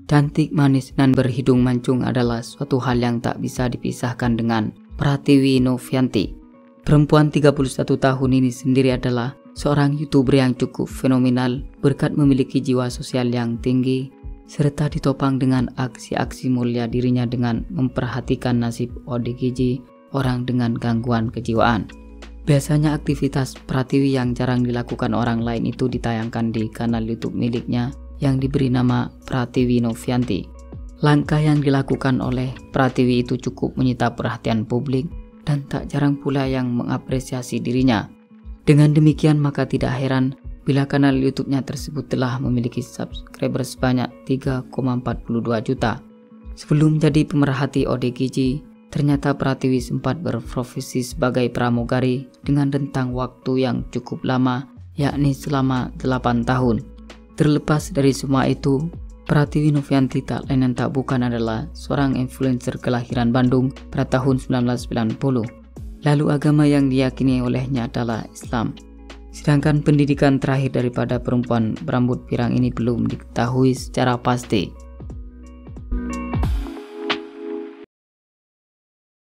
Cantik, manis, dan berhidung mancung adalah suatu hal yang tak bisa dipisahkan dengan Pratiwi Novianti. Perempuan 31 tahun ini sendiri adalah seorang YouTuber yang cukup fenomenal berkat memiliki jiwa sosial yang tinggi serta ditopang dengan aksi-aksi mulia dirinya dengan memperhatikan nasib ODGJ, orang dengan gangguan kejiwaan. Biasanya aktivitas Pratiwi yang jarang dilakukan orang lain itu ditayangkan di kanal YouTube miliknya yang diberi nama Pratiwi Novianti. Langkah yang dilakukan oleh Pratiwi itu cukup menyita perhatian publik dan tak jarang pula yang mengapresiasi dirinya. Dengan demikian maka tidak heran bila kanal YouTube-nya tersebut telah memiliki subscriber sebanyak 3,42 juta. Sebelum jadi pemerhati ODGJ, ternyata Pratiwi sempat berprofesi sebagai pramugari dengan rentang waktu yang cukup lama, yakni selama 8 tahun. Terlepas dari semua itu, Pratiwi Novianti tak lain dan tak bukan adalah seorang influencer kelahiran Bandung pada tahun 1990. Lalu agama yang diyakini olehnya adalah Islam. Sedangkan pendidikan terakhir daripada perempuan berambut pirang ini belum diketahui secara pasti.